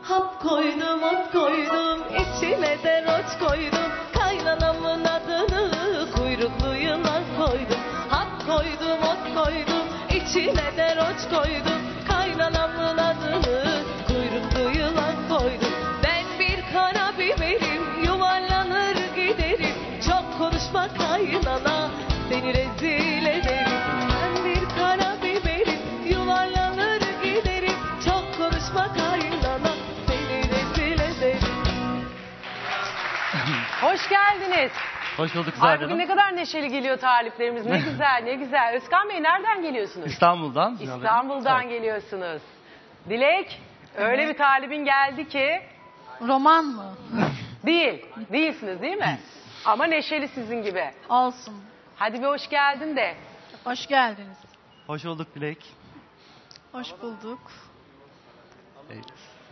Hap koydum, ot koydum, içine de roç koydum. Kaynanamın adını kuyruklu yılan koydum. Hap koydum, ot koydum, içine de roç koydum. Kaynanamın adını kuyruklu yılan koydum. Ben bir karabiberim, yuvarlanır giderim. Çok konuşma kaynana, seni rezil ederim. Ben bir karabiberim, yuvarlanır giderim. Çok konuşma kaynana, seni rezil ederim. Hoş geldiniz. Hoş bulduk Ay Zahra bugün Hanım. ne kadar neşeli geliyor taliplerimiz. Ne güzel, ne güzel. Özkan Bey nereden geliyorsunuz? İstanbul'dan. İstanbul'dan Evet. geliyorsunuz. Dilek, öyle bir talibin geldi ki Roman mı? değilsiniz değil mi? Ama neşeli sizin gibi. Olsun. Hadi bir hoş geldin de. Hoş geldiniz. Hoş bulduk Dilek. Hoş bulduk. Evet.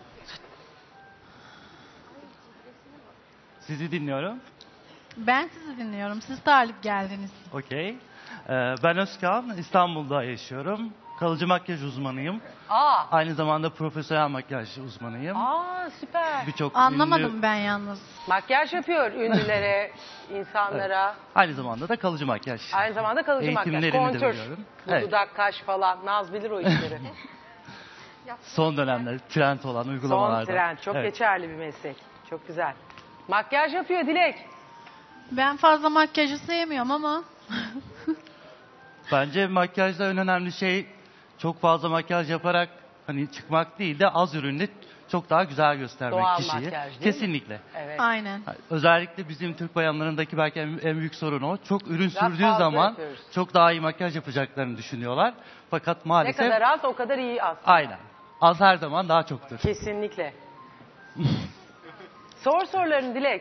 Sizi dinliyorum. Ben sizi dinliyorum. Siz talip geldiniz. Okey. Ben Özkan. İstanbul'da yaşıyorum. Kalıcı makyaj uzmanıyım. Aa, Aynı zamanda profesyonel makyaj uzmanıyım. süper. Birçok Anlamadım ünlü- ben yalnız. Makyaj yapıyor ünlülere, insanlara. Aynı zamanda da kalıcı makyaj. Aynı zamanda kalıcı makyaj. Eğitimlerini de Kontür, veriyorum. bu Evet. dudak, kaş falan. Naz bilir o işleri. Son dönemler trend olan Son uygulamalardan. trend. Çok Evet. geçerli bir meslek. Çok güzel. Makyaj yapıyor Dilek. Ben fazla makyajı sevmiyorum ama Bence makyajda en önemli şey çok fazla makyaj yaparak hani çıkmak değil de az ürünle çok daha güzel göstermek Doğal kişiyi. makyaj değil mi? Kesinlikle. Evet. aynen. Özellikle bizim Türk bayanlarındaki belki en büyük sorun o. Çok ürün Biraz sürdüğü fazla zaman yapıyoruz. çok daha iyi makyaj yapacaklarını düşünüyorlar. Fakat Ne maalesef kadar az o kadar iyi aslında. aynen. Az her zaman daha çoktur. Kesinlikle. Sor sorularını Dilek.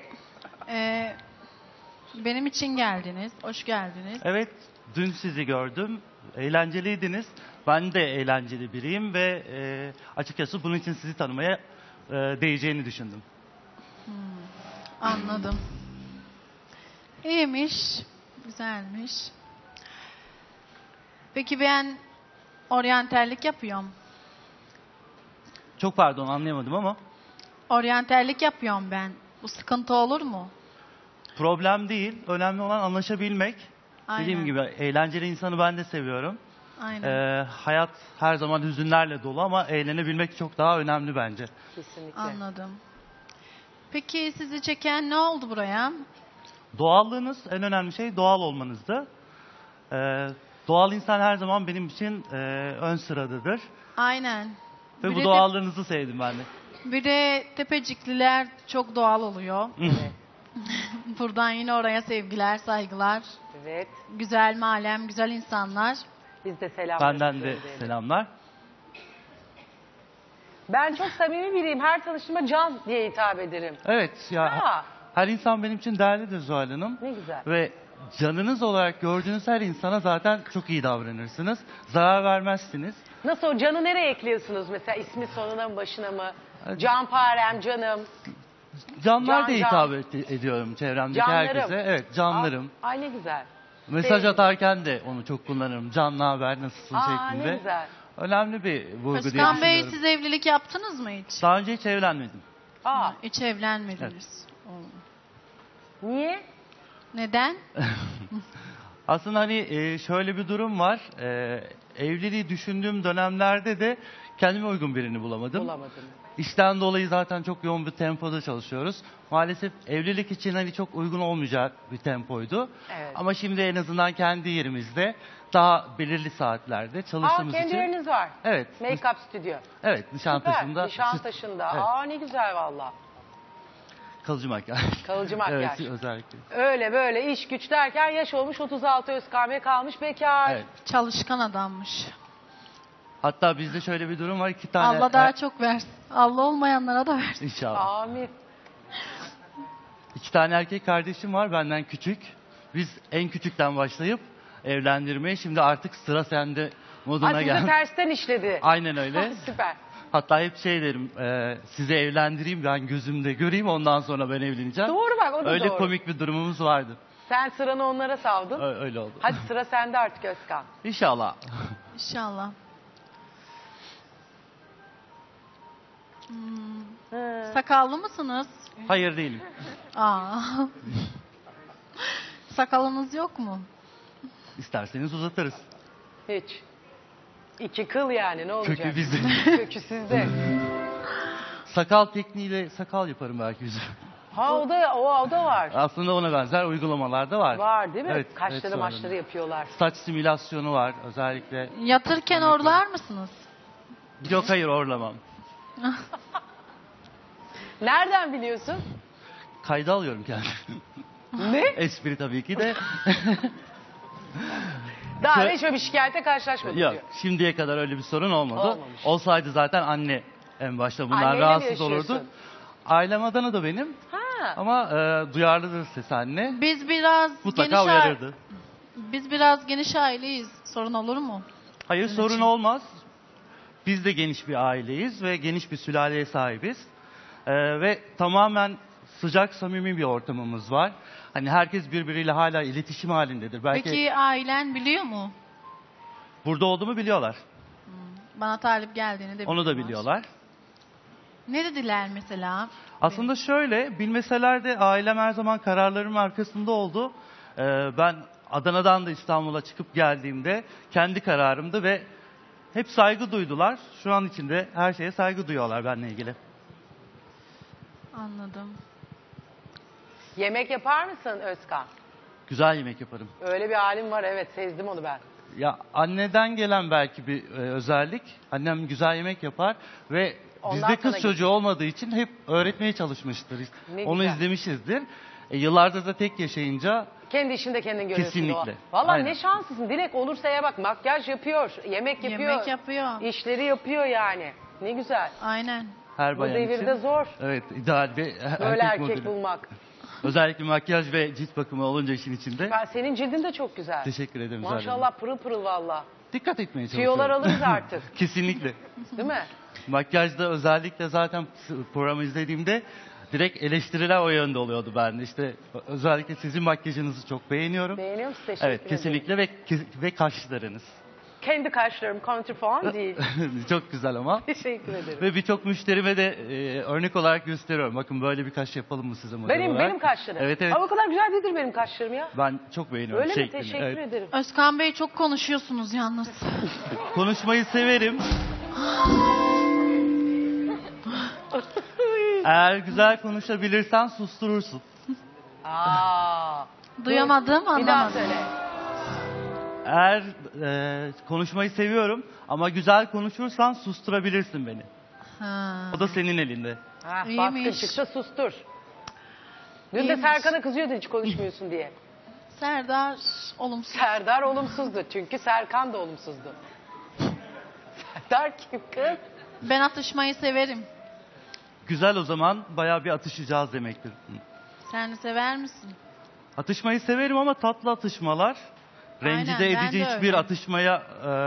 Benim için geldiniz. Hoş geldiniz. Evet, dün sizi gördüm. Eğlenceliydiniz. Ben de eğlenceli biriyim ve açıkçası bunun için sizi tanımaya değeceğini düşündüm. Anladım. İyiymiş. Güzelmiş. Peki ben oryantallik yapıyorum. Çok pardon anlayamadım ama Oryantallik yapıyorum ben. Bu sıkıntı olur mu? problem değil. Önemli olan anlaşabilmek. Aynen. Dediğim gibi eğlenceli insanı ben de seviyorum. Aynen. Hayat her zaman hüzünlerle dolu ama eğlenebilmek çok daha önemli bence. Kesinlikle. Anladım. Peki sizi çeken ne oldu buraya? Doğallığınız en önemli şey doğal olmanızdı. Doğal insan her zaman benim için ön sıradadır. Aynen. Ve Bir bu de doğallığınızı sevdim ben de. Bir de Tepecikliler çok doğal oluyor. Buradan yine oraya sevgiler, saygılar. Evet. Güzel malem, güzel insanlar. Biz de selam. Benden de selamlar. Ben çok samimi biriyim. Her tanıştığıma Can diye hitap ederim. Evet ya Ha, her insan benim için değerlidir Zuhal Hanım. ne güzel. Ve canınız olarak gördüğünüz her insana zaten çok iyi davranırsınız. Zarar vermezsiniz. Nasıl o Can'ı nereye ekliyorsunuz mesela? İsmi sonuna mı başına mı? Canparem, canım. Canlar Can, da hitap ediyorum çevremdeki Canlarım. herkese. Evet canlarım. Ay ne güzel. Mesaj sevdim. atarken de onu çok kullanırım. Can ne haber nasılsın Aa şeklinde. ne güzel. Önemli bir vurgu diye Özkan Bey düşünüyorum. siz evlilik yaptınız mı hiç? Daha önce hiç evlenmedim. Aa, Hiç evlenmediniz. niye? Neden? Aslında hani şöyle bir durum var. Evliliği düşündüğüm dönemlerde de kendime uygun birini bulamadım. Bulamadım. İşten dolayı zaten çok yoğun bir tempoda çalışıyoruz. Maalesef evlilik için hani çok uygun olmayacak bir tempoydu. Evet. Ama şimdi en azından kendi yerimizde daha belirli saatlerde Aa çalıştığımız kendi için. yeriniz var. Evet. Make-up stüdyo. Evet, Nişantaşı'nda. Süper. Nişantaşı'nda. Evet. Aa ne güzel valla. Kalıcı makyaj. Kalıcı makyaj. Evet, özellikle. Öyle böyle iş güç derken yaş olmuş 36 Özkan Bey kalmış bekar. Evet. Çalışkan adammış. Hatta bizde şöyle bir durum var. 2 tane... Allah daha çok versin. Allah olmayanlara da versin. İnşallah. Amin. 2 tane erkek kardeşim var benden küçük. Biz en küçükten başlayıp evlendirmeye şimdi artık sıra sende moduna Ay size geldik. tersten işledi. Aynen öyle. Süper. Hatta hep şey derim, sizi evlendireyim ben gözümde göreyim ondan sonra ben evleneceğim. Doğru bak o da Öyle doğru. komik bir durumumuz vardı. Sen sıranı onlara savdun. Öyle oldu. Hadi sıra sende artık Özkan. İnşallah. İnşallah. Sakallı mısınız? Hayır değilim. Aa. Sakalınız yok mu? İsterseniz uzatırız. Hiç. 2 kıl yani ne olacak? Kökü bizde. Kökü sizde. Sakal tekniğiyle sakal yaparım belki yüzü. Ha o da var. Aslında ona benzer uygulamalar da var. Var değil mi? Evet, Kaşları evet, maçları sonra. yapıyorlar. Saç simülasyonu var özellikle. Yatırken orlar mısınız? Yok hayır orlamam. Nereden biliyorsun? Kayda alıyorum kendimi. Ne? Espri tabii ki de. Daha Şö- hiç öyle bir şikayete karşılaşmadım Yok diyor. şimdiye kadar öyle bir sorun olmadı. Olmamış. Olsaydı zaten anne en başta bundan Anneyle mi rahatsız yaşıyorsun? olurdu. Ailem Adana da benim Ha. ama duyarlıdır ses anne. Biz biraz Mutlaka uyarırdı. Biz biraz geniş aileyiz. Sorun olur mu? Hayır sorun olmaz. Biz de geniş bir aileyiz ve geniş bir sülaleye sahibiz. Ve tamamen sıcak samimi bir ortamımız var. Hani herkes birbiriyle hala iletişim halindedir. Belki Peki ailen biliyor mu? burada olduğumu biliyorlar. Bana talip geldiğini de Onu da biliyorlar. biliyorlar. Ne dediler mesela? Aslında şöyle, bilmeseler de ailem her zaman kararlarımın arkasında oldu. Ben Adana'dan da İstanbul'a çıkıp geldiğimde kendi kararımdı ve hep saygı duydular. Şu an içinde her şeye saygı duyuyorlar benimle ilgili. Anladım. Yemek yapar mısın Özkan? Güzel yemek yaparım. Öyle bir halim var evet sezdim onu ben. Ya anneden gelen belki bir özellik. Annem güzel yemek yapar ve Ondan bizde kız sana çocuğu olmadığı için hep öğretmeye çalışmıştır. Ne Onu güzel. izlemişizdir. Yıllardır da tek yaşayınca Kendi işinde kendin görüyorsun. Kesinlikle. Valla Aynen. ne şanslısın. Dilek olursa ya bak makyaj yapıyor, yemek yapıyor. Yemek yapıyor. İşleri yapıyor yani. Ne güzel. Aynen. her Bu bayan devirde için zor. evet ideal bir Böyle erkek modeli. bulmak. Özellikle makyaj ve cilt bakımı olunca işin içinde. Ben, senin cildin de çok güzel. Teşekkür ederim Zuhal Hanım. Maşallah pırıl pırıl valla. Dikkat etmeye çalışıyorum. Tüyolar alırız artık. Kesinlikle. Değil mi? Makyajda özellikle zaten programı izlediğimde direkt eleştiriler o yönde oluyordu bende. İşte özellikle sizin makyajınızı çok beğeniyorum. Beğeniyor musun? Teşekkür Evet ederim. kesinlikle ve kaşlarınız. Kendi kaşlarım kontür falan değil. Çok güzel ama. Teşekkür ederim. Ve birçok müşterime de örnek olarak gösteriyorum. Bakın böyle bir kaş yapalım mı size model olarak? Benim kaşlarım. Evet evet. Ama o kadar güzel değildir benim kaşlarım ya. Ben çok beğeniyorum Öyle mi? şeklini. Teşekkür Evet. ederim. Özkan Bey çok konuşuyorsunuz yalnız. Konuşmayı severim. Eğer güzel konuşabilirsen susturursun. Aa. Duyamadım, Bir daha anlamadım. söyle. Eğer konuşmayı seviyorum ama güzel konuşursan susturabilirsin beni. Ha. O da senin elinde. Ha, İyiymiş. baskın çıksa sustur. Dün de İyiymiş. Serkan'a kızıyordun hiç konuşmuyorsun diye. Serdar olumsuz. Serdar olumsuzdu çünkü Serkan da olumsuzdu. Serdar kim kız? Ben atışmayı severim. Güzel o zaman bayağı bir atışacağız demektir. Sen de sever misin? Atışmayı severim ama tatlı atışmalar. Aynen, Rencide ben edici de hiçbir öyle. atışmaya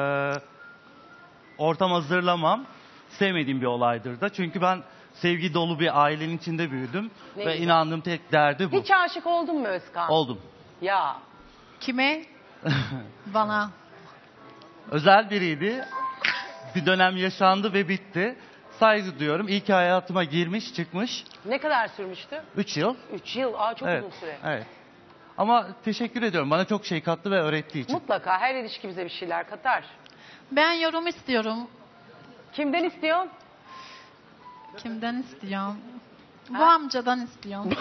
ortam hazırlamam. Sevmediğim bir olaydır da. Çünkü ben sevgi dolu bir ailenin içinde büyüdüm. Ne ve güzel. inandığım tek derdi bu. Hiç aşık oldun mu Özkan? Oldum. Ya. Kime? Bana. Özel biriydi. Bir dönem yaşandı ve bitti. Saygı duyuyorum. İyi ki hayatıma girmiş, çıkmış. Ne kadar sürmüştü? 3 yıl. 3 yıl. Aa çok Evet. uzun süre. Evet. Ama teşekkür ediyorum. Bana çok şey kattı ve öğrettiği için. Mutlaka her ilişki bize bir şeyler katar. Ben yorum istiyorum. Kimden istiyorsun? Kimden istiyorum? Bu amcadan istiyorum.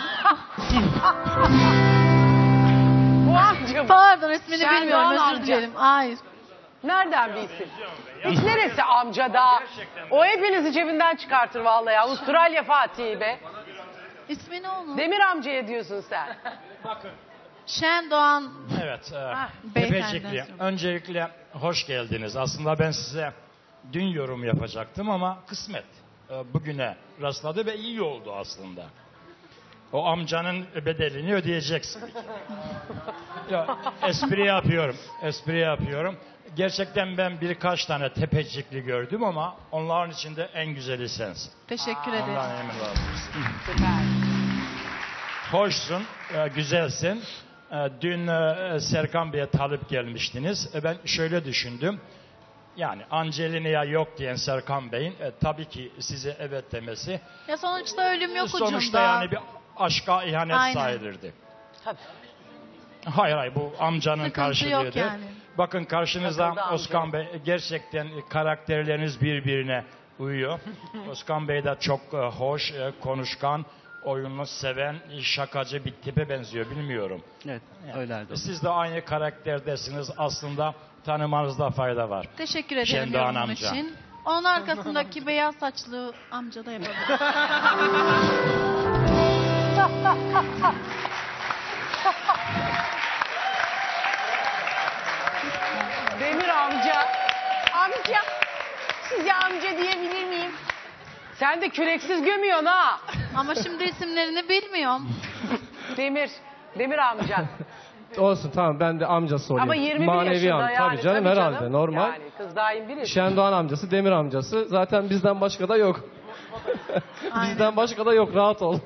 Bu amca mı? Pardon ismini Şendoğan bilmiyorum, özür amca. dilerim. Hayır. Nereden bilsin? Hiç neresi amca da? O hepinizi cebinden çıkartır vallahi. Avustralya Fatih'i be. İsmi ne onun? Demir amcaya diyorsun sen. Şendoğan Evet, beyefendi. Tepecikli. Öncelikle hoş geldiniz. Aslında ben size dün yorum yapacaktım ama kısmet bugüne rastladı ve iyi oldu aslında. O amcanın bedelini ödeyeceksin. Ya, espri yapıyorum. Gerçekten ben birkaç tane tepecikli gördüm ama onların içinde en güzeli sensin. Teşekkür Ondan ederim. emin olabilirsin. Süper. Hoşsun, güzelsin. Dün Serkan Bey'e talip gelmiştiniz. Ben şöyle düşündüm. Yani Angelina'ya yok diyen Serkan Bey'in tabii ki size evet demesi Ya sonuçta ölüm yok ucunda. sonuçta yani bir aşka ihanet Aynen. sayılırdı. Tabii. Hayır bu amcanın Sıkıntı karşılığıydı. yok yani. Bakın karşınızda Takıldı amca. Özkan Bey, gerçekten karakterleriniz birbirine uyuyor. Özkan Bey de çok hoş, konuşkan, oyunu seven, şakacı bir tipe benziyor, bilmiyorum. Evet, öylelerdi. Siz de aynı karakterdesiniz, aslında tanımanızda fayda var. Teşekkür ederim Şendoğan yorumun amca. için. Onun arkasındaki beyaz saçlı amca da yapabilir. Demir amca. Amca. Size amca diyebilir miyim? Sen de küreksiz gömüyorsun ha. Ama şimdi isimlerini bilmiyorum. Demir. Demir amca. Olsun tamam ben de amcası olayım. Ama 21 Manevi yaşında am- yani. Tabii canım herhalde normal. Yani kız daim bilir. Şendoğan amcası, Demir amcası. Zaten bizden başka da yok. Bizden başka da yok, rahat ol.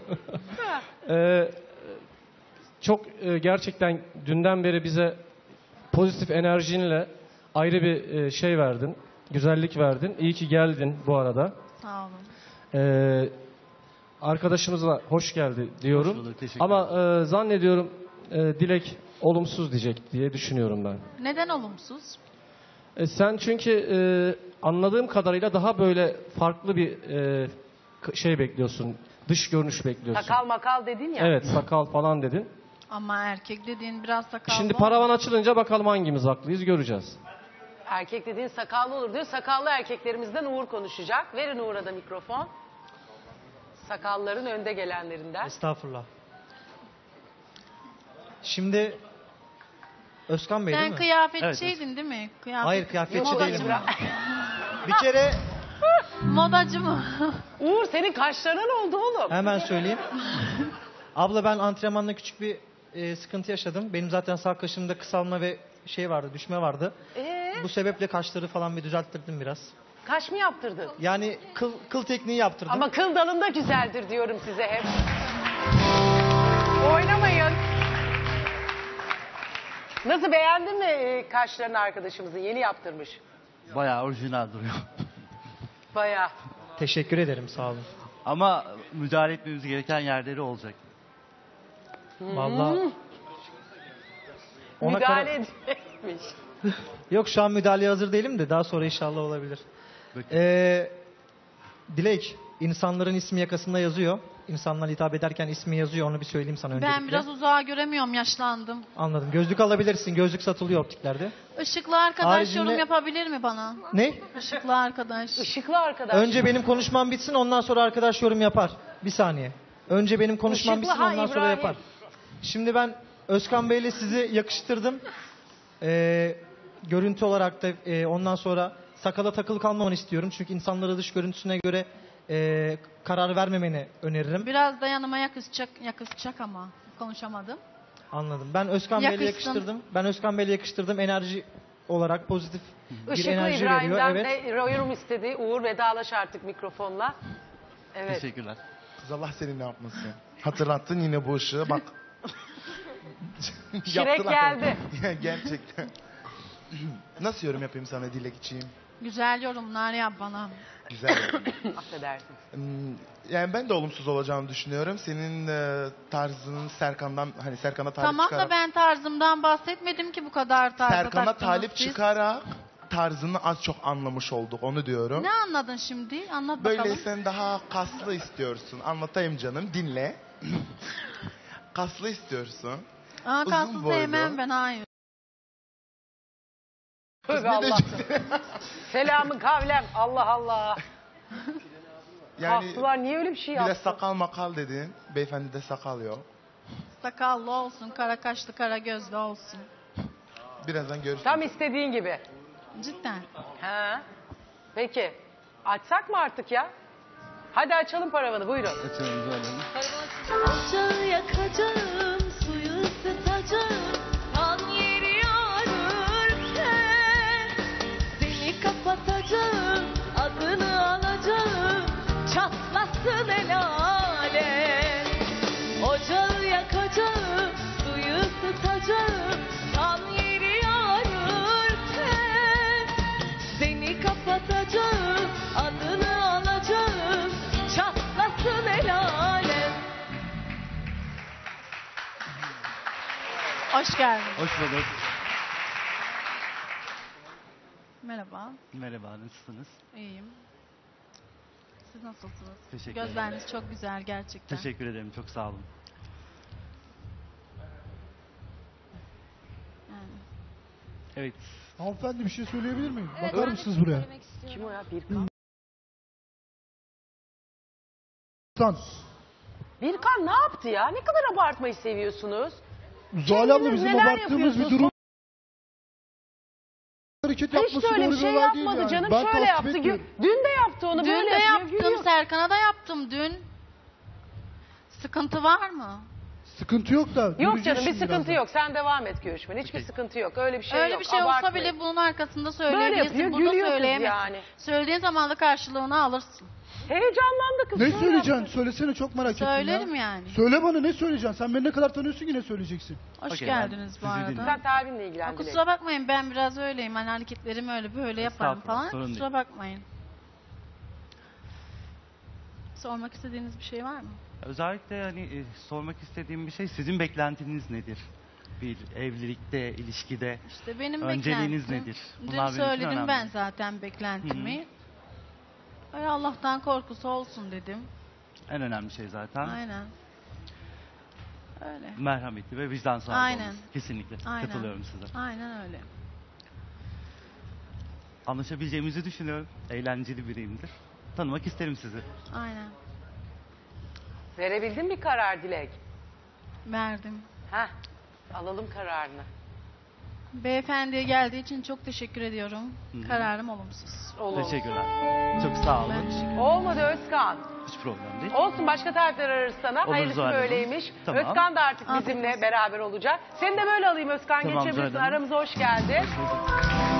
Çok gerçekten dünden beri bize pozitif enerjinle ayrı bir şey verdin. Güzellik verdin. İyi ki geldin bu arada. Sağ olun. Arkadaşımıza hoş geldi diyorum. Hoş bulduk, teşekkür Ama zannediyorum Dilek olumsuz diyecek diye düşünüyorum ben. Neden olumsuz? Sen çünkü anladığım kadarıyla daha böyle farklı bir şey bekliyorsun. Dış görünüş bekliyorsun. Sakal makal dedin ya. Evet, sakal falan dedin. Ama erkek dediğin biraz sakallı. Şimdi paravan açılınca bakalım hangimiz haklıyız göreceğiz. Erkek dediğin sakallı olur diyor. Sakallı erkeklerimizden Uğur konuşacak. Verin Uğur'a da mikrofon. Sakalların önde gelenlerinden. Estağfurullah. Şimdi Özkan Bey değil Sen mi? kıyafetçiydin değil mi? Hayır, kıyafetçi Modacı değilim bırak. ben. Bir kere Modacı mı? Uğur senin kaşlarına ne oldu oğlum? hemen söyleyeyim. Abla ben antrenmanda küçük bir sıkıntı yaşadım. Benim zaten sağ kaşımda kısalma ve şey vardı, düşme vardı. Bu sebeple kaşları falan bir düzelttirdim biraz. Kaş mı yaptırdın? Yani kıl tekniği yaptırdım. Ama kıl dalında güzeldir diyorum size hep. Oynamayın. Nasıl, beğendin mi kaşlarını arkadaşımızın? Yeni yaptırmış. Bayağı orijinal duruyor. Bayağı. Teşekkür ederim, sağ olun. Ama müdahale etmemiz gereken yerleri olacak. Vallahi ona Müdahale kara- edilmiş. Yok şu an müdahaleye hazır değilim de daha sonra inşallah olabilir. Dilek, insanların ismi yakasında yazıyor. İnsanlar hitap ederken ismi yazıyor. Onu bir söyleyeyim sana öncelikle. Ben biraz uzağa göremiyorum, yaşlandım. Anladım. Gözlük alabilirsin. Gözlük satılıyor optiklerde. Işıklı arkadaş Haricinde- yorum yapabilir mi bana? Ne? Işıklı arkadaş. Işıklı arkadaş. Önce benim konuşmam bitsin, ondan sonra arkadaş yorum yapar. Bir saniye. Önce benim konuşmam Işıklı, bitsin, ha, ondan sonra İbrahim. yapar. Şimdi ben Özkan Bey'le sizi yakıştırdım. Görüntü olarak da ondan sonra sakala takılı kalmamanı istiyorum. Çünkü insanlara dış görüntüsüne göre karar vermemeni öneririm. Biraz da yanıma yakışacak ama konuşamadım. Anladım. Ben Özkan Bey'le Yakışsın. yakıştırdım. Ben Özkan Bey'le yakıştırdım. Enerji olarak pozitif bir Işıklı enerji veriyor. İbrahim'den Evet. de yorum istedi. Uğur vedalaş artık mikrofonla. Evet. Teşekkürler. Kız Allah seni ne yapmasın. Hatırlattın yine bu ışığı bak. Şirek Yaptılar. geldi. Gerçekten. Nasıl yorum yapayım sana Dilek için? Güzel yorumlar yap bana. Güzel. Affedersin. Yani ben de olumsuz olacağını düşünüyorum. Senin tarzının Serkan'dan hani Serkan'a talip Tamam çıkarak da ben tarzımdan bahsetmedim ki bu kadar tarzı Serkan'a taktınız talip siz. çıkarak tarzını az çok anlamış olduk. Onu diyorum. Ne anladın şimdi? Anlat Böyle bakalım. sen daha kaslı istiyorsun. Anlatayım canım. Dinle. Kaslı istiyorsun. Aa, uzun kaslı boylu. sevmem ben, hayır. Tövbe Ne de- Allah. Selamın kavlem. Allah Allah. Yani Kaslılar niye öyle bir şey bir de yaptı? sakal makal dedin. Beyefendi de sakal yok. Sakallı olsun, kara kaşlı, kara gözlü olsun. Birazdan görüşürüz. Tam istediğin gibi. Cidden. Ha. Peki. Açsak mı artık ya? Hadi açalım paravanı, buyurun. Açalım böyle. Ocağı yakacağım, suyu ısıtacağım, kan yeri ağrırken seni kapatacağım, adını alacağım, çatlasın el alem. Ocağı yakacağım, suyu ısıtacağım, kan yeri ağrırken seni yazacağım, adını alacağım, çatlasın el alem. Hoş geldin. Hoş bulduk. Merhaba. Merhaba, nasılsınız? İyiyim. Siz nasılsınız? Teşekkür ederim. Gözleriniz çok güzel gerçekten. Teşekkür ederim, çok sağ olun. Yani. Evet, Hanımefendi bir şey söyleyebilir miyim? Bakar mısınız buraya? Kim o ya? Birkan. Tan. Birkan ne yaptı ya? Ne kadar abartmayı seviyorsunuz? Zuhal abla bizim neler abarttığımız bir yapıyorsunuz? durum. Hareket yapması Hiç de öyle doğru bir şey olay değil yapmadı yani. canım. Ben Şöyle tasvip yaptı. etmiyorum. Dün de yaptı onu. Dün böyle de yapıyor, yaptım, gülüyor. Serkan'a da yaptım dün. Sıkıntı var mı? Sıkıntı yok da. Yok göreceğiz canım bir şimdi sıkıntı birazdan. yok. Sen devam et görüşmene. Hiçbir Peki. sıkıntı yok. Öyle bir şey Öyle yok. bir şey olsa Abartmayın. bile bunun arkasında Böyle söyleyebilirsin. yapıyor, Burada gülüyor kız söyleyemezsin. yani. Söylediğin zaman da karşılığını alırsın. Heyecanlandı kız. Ne şöyle söyleyeceksin? yaptı. Söylesene, çok merak ettim ya. Söylerim yani. Söyle bana, ne söyleyeceksin? Sen beni ne kadar tanıyorsun ki ne söyleyeceksin? Hoş Okey, geldiniz ben bu sizi arada. dinliyorum. Sen talibinle Ha, ilgilen Dilek. kusura bakmayın, ben biraz öyleyim. Hani hareketlerim öyle böyle yaparım Estağfurullah, falan. sorun Kusura bakmayın. Sormak istediğiniz bir şey var mı? özellikle hani sormak istediğim bir şey, sizin beklentiniz nedir? Bir evlilikte, ilişkide İşte benim önceliğiniz beklentim. nedir? Dün Bunlar benim için söyledim önemli. ben zaten beklentimi. Öyle Allah'tan korkusu olsun dedim. En önemli şey zaten Aynen. Öyle. merhametli ve vicdan sahibi Aynen. olması. Kesinlikle Aynen. katılıyorum size. Aynen öyle. Anlaşabileceğimizi düşünüyorum. Eğlenceli biriyimdir. Tanımak isterim sizi. Aynen. Verebildin bir karar Dilek. Verdim. Heh. Alalım kararını. Beyefendiye geldiği için çok teşekkür ediyorum. Kararım olumsuz. Olur. Teşekkürler. Çok sağ olun. Ben teşekkür Olmadı Özkan. Hiç problem değil. Olsun başka tarifler ararız sana. Olur Hayırlısı Zuhal Hanım. böyleymiş. Tamam. Özkan da artık Afiyet bizimle olsun. beraber olacak. Seni de böyle alayım Özkan. Tamam, Geçebilirsin. Zuhal Hanım. Aramıza hoş geldin. Hoş bulduk.